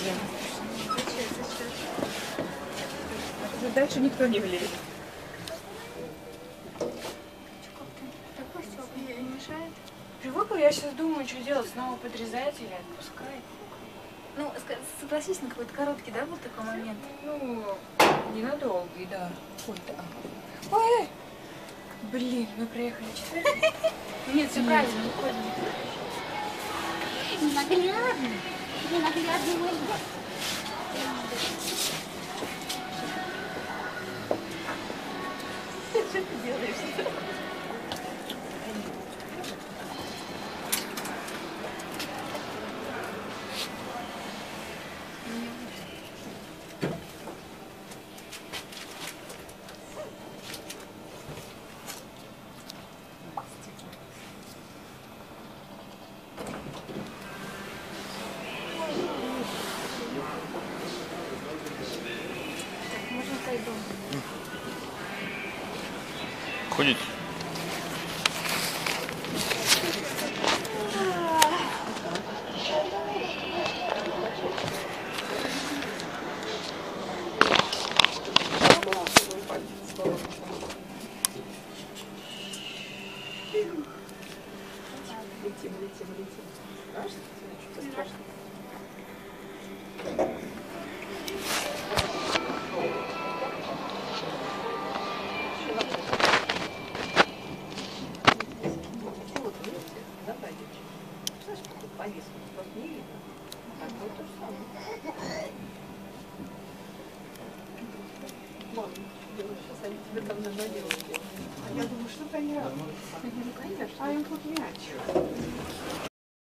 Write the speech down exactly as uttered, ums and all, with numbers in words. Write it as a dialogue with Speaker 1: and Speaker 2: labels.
Speaker 1: блин. Дальше никто не влезет.
Speaker 2: Не мешает? Привыкла, я сейчас думаю, что делать, снова подрезать или отпускать. Ну, согласись, на какой-то короткий, да, был такой момент?
Speaker 1: Ну, ненадолгий, да. Ой-то, ага. Ой! Блин, мы проехали четвертый.
Speaker 2: Нет, все правильно, выходим.
Speaker 3: Ненаглядно. Ненаглядный мой брат.
Speaker 1: Что ты делаешь?
Speaker 2: Можно пойду.
Speaker 4: Ходите?
Speaker 1: Летим, летим, летим. Страшно? Что-то страшно. Мам, сейчас они тебе там наделали. А я думаю, что-то я... Ну, конечно. А им тут мяч.